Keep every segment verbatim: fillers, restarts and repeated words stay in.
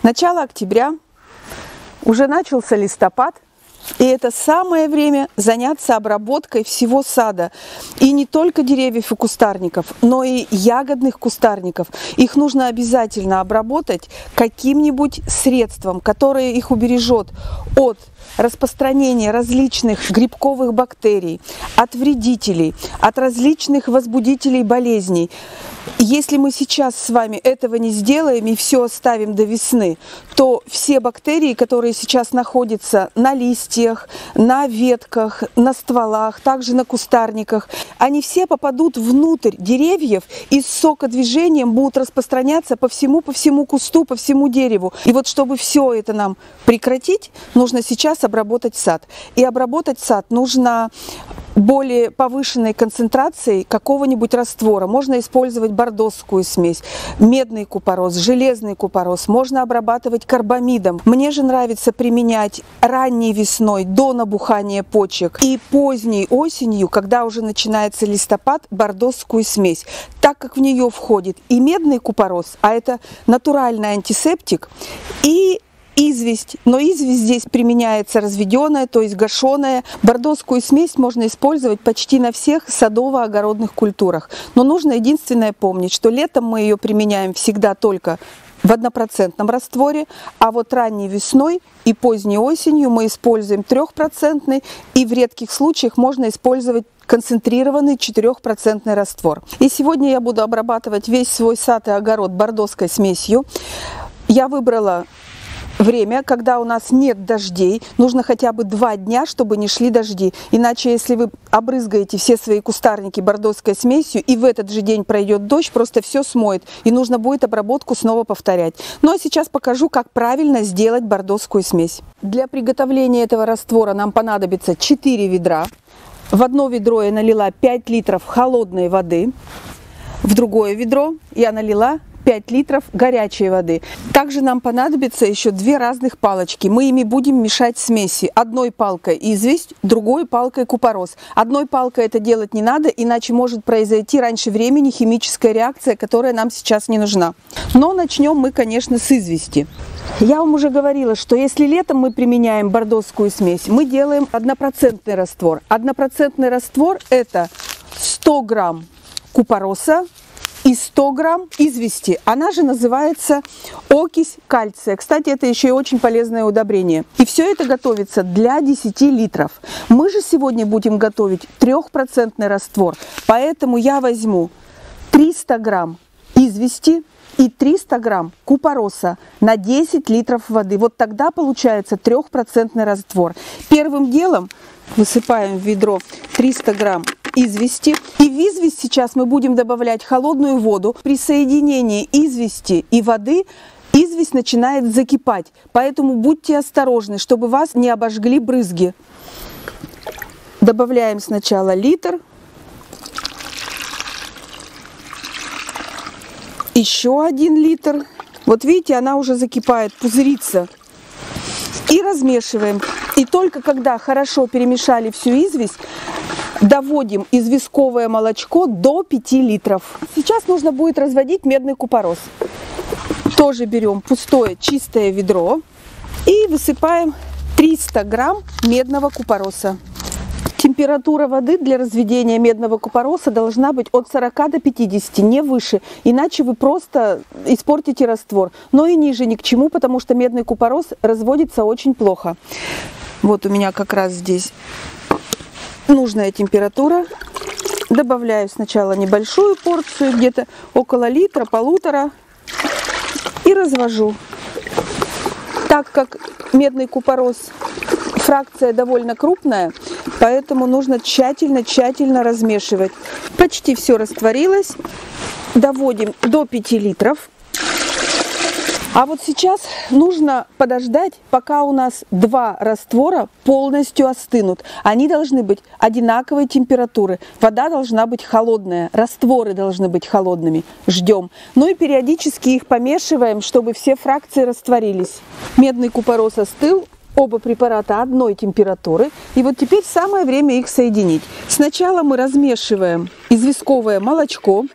Начало октября, уже начался листопад, и это самое время заняться обработкой всего сада. И не только деревьев и кустарников, но и ягодных кустарников. Их нужно обязательно обработать каким-нибудь средством, которое их убережет от распространения различных грибковых бактерий, от вредителей, от различных возбудителей болезней. Если мы сейчас с вами этого не сделаем и все оставим до весны, то все бактерии, которые сейчас находятся на листьях, на ветках, на стволах, также на кустарниках, они все попадут внутрь деревьев и с сокодвижением будут распространяться по всему, по всему кусту, по всему дереву. И вот чтобы все это нам прекратить, нужно сейчас обработать сад. И обработать сад нужно более повышенной концентрацией какого-нибудь раствора. Можно использовать бордоскую смесь, медный купорос, железный купорос. Можно обрабатывать карбамидом. Мне же нравится применять ранней весной до набухания почек и поздней осенью, когда уже начинается листопад, бордоскую смесь, так как в нее входит и медный купорос, а это натуральный антисептик, и известь, но известь здесь применяется разведенная, то есть гашеная. Бордоскую смесь можно использовать почти на всех садово-огородных культурах. Но нужно единственное помнить, что летом мы ее применяем всегда только в однопроцентном растворе, а вот ранней весной и поздней осенью мы используем трехпроцентный, и в редких случаях можно использовать концентрированный четырехпроцентный раствор. И сегодня я буду обрабатывать весь свой сад и огород бордоской смесью. Я выбрала время, когда у нас нет дождей, нужно хотя бы два дня, чтобы не шли дожди. Иначе, если вы обрызгаете все свои кустарники бордоской смесью, и в этот же день пройдет дождь, просто все смоет, и нужно будет обработку снова повторять. Ну а сейчас покажу, как правильно сделать бордоскую смесь. Для приготовления этого раствора нам понадобится четыре ведра. В одно ведро я налила пять литров холодной воды, в другое ведро я налила пять литров горячей воды. Также нам понадобится еще две разных палочки. Мы ими будем мешать смеси. Одной палкой известь, другой палкой купорос. Одной палкой это делать не надо, иначе может произойти раньше времени химическая реакция, которая нам сейчас не нужна. Но начнем мы, конечно, с извести. Я вам уже говорила, что если летом мы применяем бордоскую смесь, мы делаем однопроцентный раствор. Однопроцентный раствор это сто грамм купороса и сто грамм извести. Она же называется окись кальция. Кстати, это еще и очень полезное удобрение. И все это готовится для десяти литров. Мы же сегодня будем готовить трехпроцентный раствор. Поэтому я возьму триста грамм извести и триста грамм купороса на десять литров воды. Вот тогда получается трехпроцентный раствор. Первым делом высыпаем в ведро триста грамм извести. И в известь сейчас мы будем добавлять холодную воду. При соединении извести и воды известь начинает закипать. Поэтому будьте осторожны, чтобы вас не обожгли брызги. Добавляем сначала литр. Еще один литр. Вот видите, она уже закипает, пузырится. И размешиваем. И только когда хорошо перемешали всю известь, доводим известковое молочко до пяти литров. Сейчас нужно будет разводить медный купорос. Тоже берем пустое чистое ведро и высыпаем триста грамм медного купороса. Температура воды для разведения медного купороса должна быть от сорока до пятидесяти, не выше, иначе вы просто испортите раствор. Но и ниже ни к чему, потому что медный купорос разводится очень плохо. Вот у меня как раз здесь нужная температура. Добавляю сначала небольшую порцию, где-то около литра, полутора, и развожу. Так как медный купорос фракция довольно крупная, поэтому нужно тщательно-тщательно размешивать. Почти все растворилось. Доводим до пяти литров. А вот сейчас нужно подождать, пока у нас два раствора полностью остынут. Они должны быть одинаковой температуры. Вода должна быть холодная, растворы должны быть холодными. Ждем. Ну и периодически их помешиваем, чтобы все фракции растворились. Медный купорос остыл. Оба препарата одной температуры. И вот теперь самое время их соединить. Сначала мы размешиваем известковое молочко.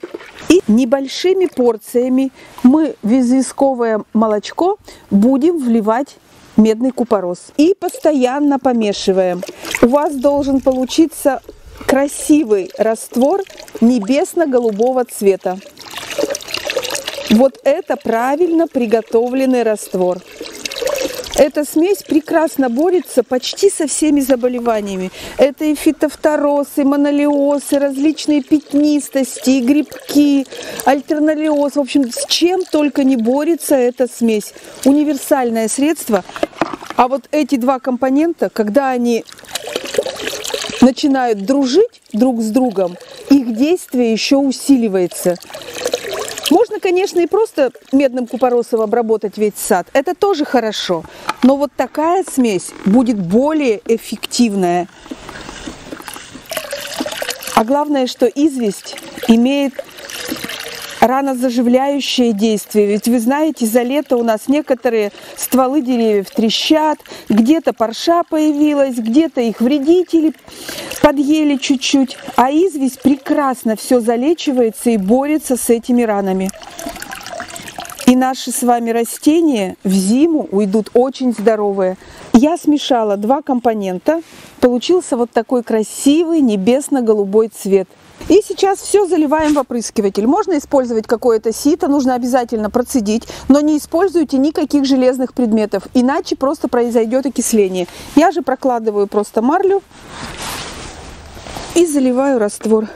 И небольшими порциями мы в известковое молочко будем вливать медный купорос. И постоянно помешиваем. У вас должен получиться красивый раствор небесно-голубого цвета. Вот это правильно приготовленный раствор. Эта смесь прекрасно борется почти со всеми заболеваниями. Это и фитофтороз, и монолиоз, и различные пятнистости, и грибки, альтернолиоз. В общем, с чем только не борется эта смесь. Универсальное средство. А вот эти два компонента, когда они начинают дружить друг с другом, их действие еще усиливается. Можно, конечно, и просто медным купоросом обработать весь сад. Это тоже хорошо. Но вот такая смесь будет более эффективная. А главное, что известь имеет ранозаживляющее действие. Ведь вы знаете, за лето у нас некоторые стволы деревьев трещат, где-то парша появилась, где-то их вредители подъели чуть-чуть. А известь прекрасно все залечивается и борется с этими ранами. И наши с вами растения в зиму уйдут очень здоровые. Я смешала два компонента. Получился вот такой красивый небесно-голубой цвет. И сейчас все заливаем в опрыскиватель. Можно использовать какое-то сито, нужно обязательно процедить, но не используйте никаких железных предметов, иначе просто произойдет окисление. Я же прокладываю просто марлю и заливаю раствор.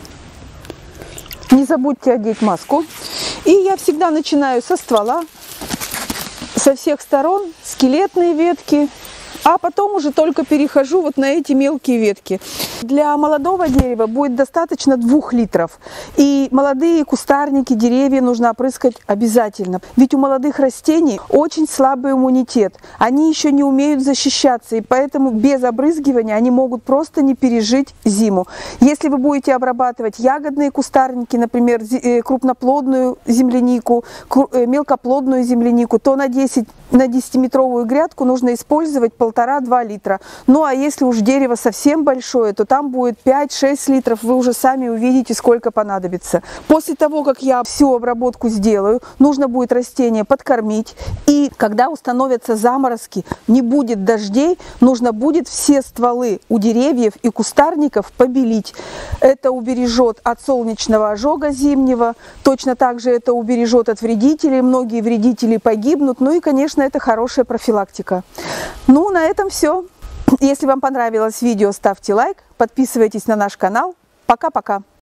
Не забудьте одеть маску. И я всегда начинаю со ствола, со всех сторон, скелетные ветки, а потом уже только перехожу вот на эти мелкие ветки. Для молодого дерева будет достаточно двух литров. И молодые кустарники, деревья нужно опрыскать обязательно. Ведь у молодых растений очень слабый иммунитет. Они еще не умеют защищаться, и поэтому без обрызгивания они могут просто не пережить зиму. Если вы будете обрабатывать ягодные кустарники, например, крупноплодную землянику, мелкоплодную землянику, то на десятиметровую грядку нужно использовать полтора-два литра. Ну а если уж дерево совсем большое, то там будет пять-шесть литров, вы уже сами увидите, сколько понадобится. После того, как я всю обработку сделаю, нужно будет растение подкормить. И когда установятся заморозки, не будет дождей, нужно будет все стволы у деревьев и кустарников побелить. Это убережет от солнечного ожога зимнего, точно так же это убережет от вредителей, многие вредители погибнут, ну и, конечно, это хорошая профилактика. Ну, на этом все. Если вам понравилось видео, ставьте лайк, подписывайтесь на наш канал. Пока-пока!